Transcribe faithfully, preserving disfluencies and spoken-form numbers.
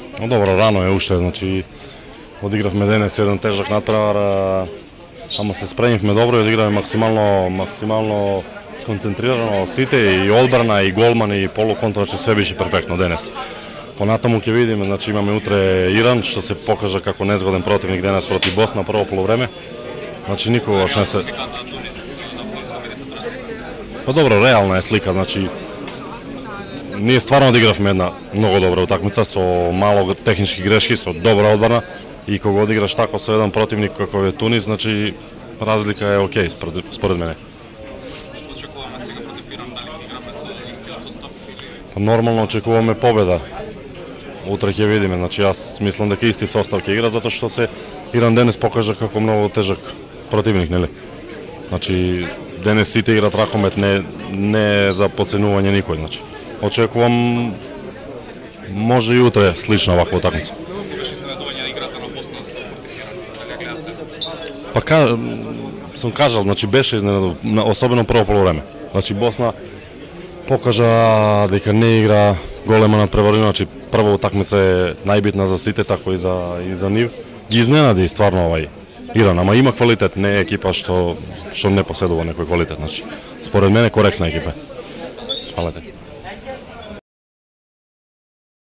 No dobro, rano je уште, значи одигравме денес еден тежак натпревар, ама се спремивме добро и одигравме максимално максимално сконцентрирано сите, и одбрана, и голман, и полуконтра, че све беше перфектно денес. Понатаму ќе видиме, значи имаме утре Иран, што се покажа како незгоден противник денес против Босна прво полувреме. Значи никогаш не се... Па добро, реална е слика, значи ние стварно одигравме една многу добра утакмица со мало технички грешки, со добра одбрана, и кога одиграш тако со еден противник како е Тунис, значи разлика е окей според, според мене. Што очекуваме сега против Иран, дали ќе играме со истиот состав или? Па нормално очекуваме победа. Утре ќе видиме, значи јас мислам дека исти состав ќе игра, затоа што се Иран денес покажа како многу тежак противник, нели? Значи денес сите играат ракомет, не не за подценување никој, значи. Очекувам може и утре слична ваква утакмица. Беше изненадување играта на Босна против Иран, дали ја гледате? Па ка, сум кажал, значи беше изненадување, особено прво полувреме. Значи Босна покажа дека не игра голема надпреварина, значи прва утакмица е најбитна за сите, така и за и за нив. Ги изненади стварно овај Иран, ама има квалитет, не е екипа што што не поседува некој квалитет, значи според мене коректна екипа. Фала ти.